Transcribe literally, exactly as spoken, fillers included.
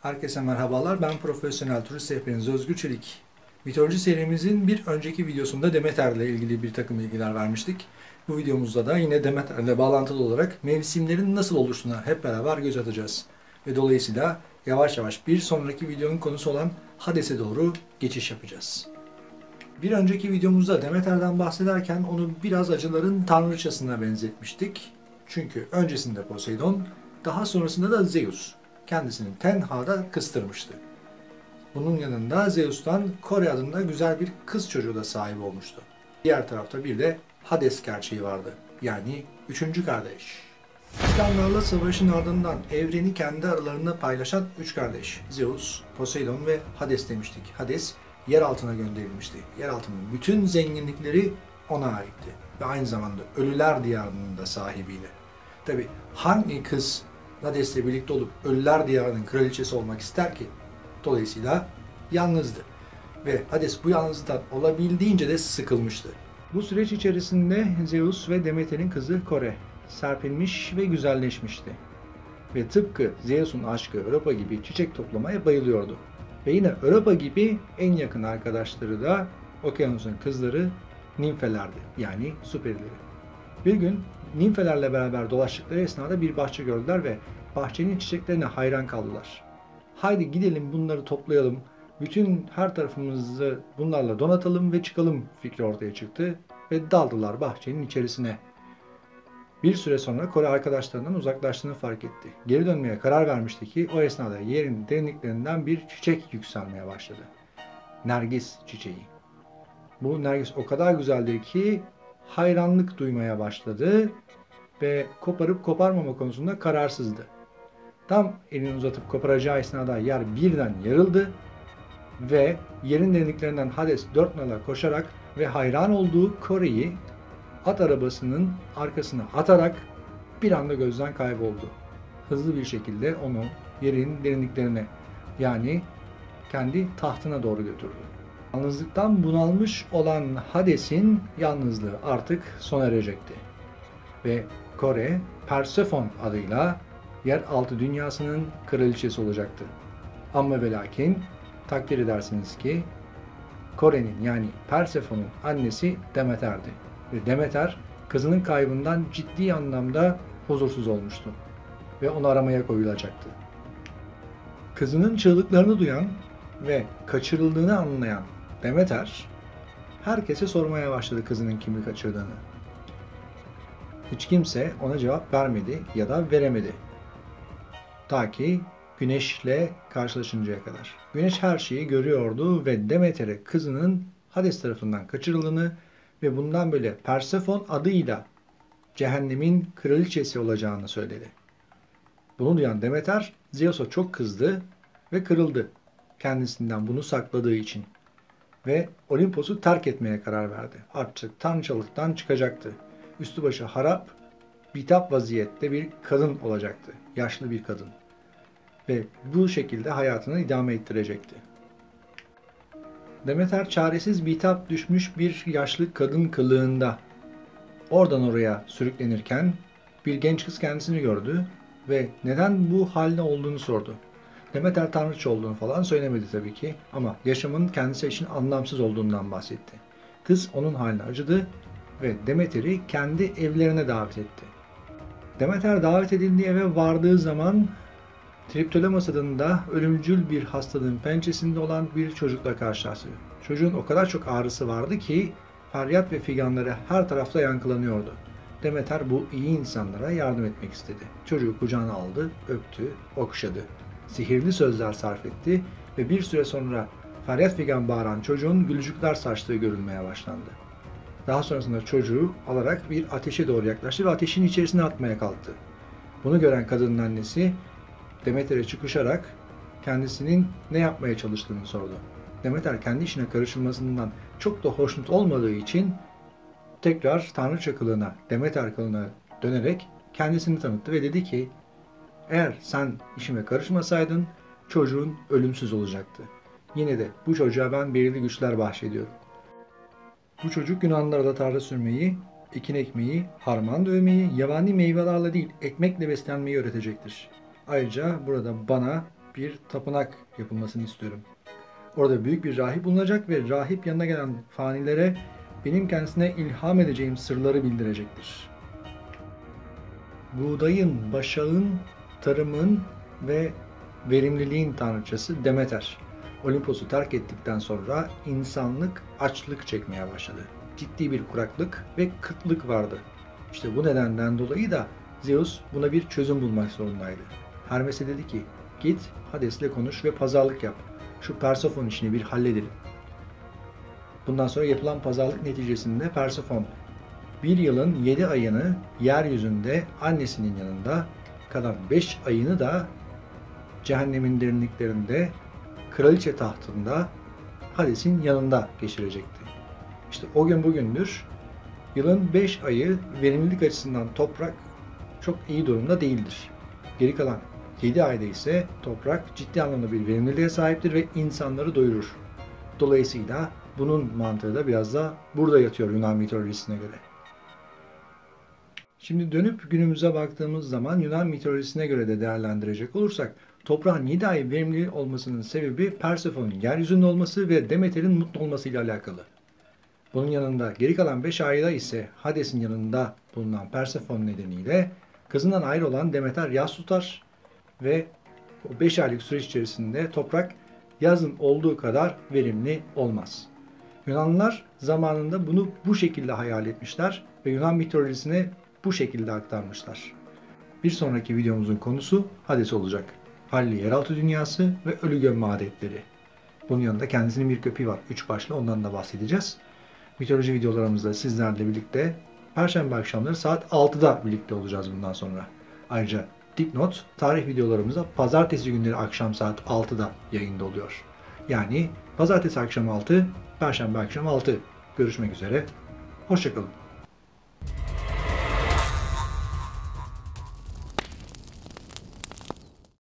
Herkese merhabalar. Ben profesyonel turist rehberiniz Özgür Çelik. Mitoloji serimizin bir önceki videosunda Demeter'le ilgili bir takım bilgiler vermiştik. Bu videomuzda da yine Demeter'le bağlantılı olarak mevsimlerin nasıl oluştuğuna hep beraber göz atacağız. Ve dolayısıyla yavaş yavaş bir sonraki videonun konusu olan Hades'e doğru geçiş yapacağız. Bir önceki videomuzda Demeter'den bahsederken onu biraz acıların tanrıçasına benzetmiştik. Çünkü öncesinde Poseidon, daha sonrasında da Zeus kendisini tenhada kıstırmıştı. Bunun yanında Zeus'tan Kore adında güzel bir kız çocuğu da sahibi olmuştu. Diğer tarafta bir de Hades gerçeği vardı. Yani üçüncü kardeş. Titanlarla savaşın ardından evreni kendi aralarında paylaşan üç kardeş. Zeus, Poseidon ve Hades demiştik. Hades yer altına gönderilmişti. Yer altının bütün zenginlikleri ona aitti. Ve aynı zamanda Ölüler Diyarı'nın da sahibiydi. Tabi hangi kız Hades'le birlikte olup Ölüler Diyarı'nın kraliçesi olmak ister ki? Dolayısıyla yalnızdı. Ve Hades bu yalnızlıktan olabildiğince de sıkılmıştı. Bu süreç içerisinde Zeus ve Demeter'in kızı Kore serpilmiş ve güzelleşmişti. Ve tıpkı Zeus'un aşkı Europa gibi çiçek toplamaya bayılıyordu. Ve yine Europa gibi en yakın arkadaşları da Okyanus'un kızları nimfelerdi, yani su perileri. Bir gün nimfelerle beraber dolaştıkları esnada bir bahçe gördüler ve bahçenin çiçeklerine hayran kaldılar. Haydi gidelim bunları toplayalım, bütün her tarafımızı bunlarla donatalım ve çıkalım fikri ortaya çıktı ve daldılar bahçenin içerisine. Bir süre sonra Kore arkadaşlarından uzaklaştığını fark etti. Geri dönmeye karar vermişti ki o esnada yerin derinliklerinden bir çiçek yükselmeye başladı. Nergis çiçeği. Bu Nergis o kadar güzeldir ki hayranlık duymaya başladı ve koparıp koparmama konusunda kararsızdı. Tam elini uzatıp koparacağı esnada yer birden yarıldı ve yerin derinliklerinden Hades dört nala koşarak ve hayran olduğu Kore'yi at arabasının arkasına atarak bir anda gözden kayboldu. Hızlı bir şekilde onu yerin derinliklerine, yani kendi tahtına doğru götürdü. Yalnızlıktan bunalmış olan Hades'in yalnızlığı artık sona erecekti. Ve Kore, Persephone adıyla yeraltı dünyasının kraliçesi olacaktı. Ama ve lakin takdir edersiniz ki Kore'nin, yani Persephone'un annesi Demeter'di. Ve Demeter kızının kaybından ciddi anlamda huzursuz olmuştu. Ve onu aramaya koyulacaktı. Kızının çığlıklarını duyan ve kaçırıldığını anlayan Demeter herkese sormaya başladı kızının kimi kaçırdığını. Hiç kimse ona cevap vermedi ya da veremedi. Ta ki Güneş'le karşılaşıncaya kadar. Güneş her şeyi görüyordu ve Demeter'e kızının Hades tarafından kaçırıldığını ve bundan böyle Persephone adıyla cehennemin kraliçesi olacağını söyledi. Bunu duyan Demeter Zeus'a çok kızdı ve kırıldı kendisinden bunu sakladığı için. Ve Olimpos'u terk etmeye karar verdi. Artık tanrıçalıktan çıkacaktı. Üstü başı harap, bitap vaziyette bir kadın olacaktı. Yaşlı bir kadın. Ve bu şekilde hayatını idame ettirecekti. Demeter çaresiz bitap düşmüş bir yaşlı kadın kılığında oradan oraya sürüklenirken bir genç kız kendisini gördü ve neden bu halde olduğunu sordu. Demeter tanrıça olduğunu falan söylemedi tabii ki ama yaşamın kendisi için anlamsız olduğundan bahsetti. Kız onun haline acıdı ve Demeter'i kendi evlerine davet etti. Demeter davet edildiği eve vardığı zaman Triptolemas adında ölümcül bir hastalığın pençesinde olan bir çocukla karşılaştı. Çocuğun o kadar çok ağrısı vardı ki feryat ve figanları her tarafta yankılanıyordu. Demeter bu iyi insanlara yardım etmek istedi. Çocuğu kucağına aldı, öptü, okşadı. Sihirli sözler sarf etti ve bir süre sonra feryat figan bağıran çocuğun gülücükler saçtığı görülmeye başlandı. Daha sonrasında çocuğu alarak bir ateşe doğru yaklaştı ve ateşin içerisine atmaya kalktı. Bunu gören kadının annesi Demeter'e çıkışarak kendisinin ne yapmaya çalıştığını sordu. Demeter kendi işine karışılmasından çok da hoşnut olmadığı için tekrar tanrıça kılığına, Demeter kılığına dönerek kendisini tanıttı ve dedi ki eğer sen işime karışmasaydın çocuğun ölümsüz olacaktı. Yine de bu çocuğa ben belirli güçler bahşediyorum. Bu çocuk Yunanlılara tarla sürmeyi, ekin ekmeyi, harman dövmeyi, yabani meyvelerle değil ekmekle beslenmeyi öğretecektir. Ayrıca burada bana bir tapınak yapılmasını istiyorum. Orada büyük bir rahip bulunacak ve rahip yanına gelen fanilere benim kendisine ilham edeceğim sırları bildirecektir. Buğdayın, başağın, tarımın ve verimliliğin tanrıçası Demeter, Olimpos'u terk ettikten sonra insanlık açlık çekmeye başladı. Ciddi bir kuraklık ve kıtlık vardı. İşte bu nedenden dolayı da Zeus buna bir çözüm bulmak zorundaydı. Hermes'e dedi ki, git Hades'le konuş ve pazarlık yap. Şu Persefone işini bir halledelim. Bundan sonra yapılan pazarlık neticesinde Persefone bir yılın yedi ayını yeryüzünde annesinin yanında, kalan beş ayını da cehennemin derinliklerinde kraliçe tahtında Hades'in yanında geçirecekti. İşte o gün bugündür. Yılın beş ayı verimlilik açısından toprak çok iyi durumda değildir. Geri kalan yedi ayda ise toprak ciddi anlamda bir verimliliğe sahiptir ve insanları doyurur. Dolayısıyla bunun mantığı da biraz da burada yatıyor Yunan mitolojisine göre. Şimdi dönüp günümüze baktığımız zaman Yunan mitolojisine göre de değerlendirecek olursak toprağın yedi ay verimli olmasının sebebi Persephone'un yeryüzünde olması ve Demeter'in mutlu olmasıyla alakalı. Bunun yanında geri kalan beş ayda ise Hades'in yanında bulunan Persephone nedeniyle kızından ayrı olan Demeter yas tutar ve o beş aylık süreç içerisinde toprak yazın olduğu kadar verimli olmaz. Yunanlılar zamanında bunu bu şekilde hayal etmişler ve Yunan mitolojisine bu şekilde aktarmışlar. Bir sonraki videomuzun konusu Hades olacak. Halli yeraltı dünyası ve ölü gömme adetleri. Bunun yanında kendisinin bir köpeği var. Üç başlı, ondan da bahsedeceğiz. Mitoloji videolarımızda sizlerle birlikte Perşembe akşamları saat altıda birlikte olacağız bundan sonra. Ayrıca dipnot tarih videolarımızda pazartesi günleri akşam saat altıda yayında oluyor. Yani pazartesi akşam altı, Perşembe akşam altı. Görüşmek üzere. Hoşça kalın.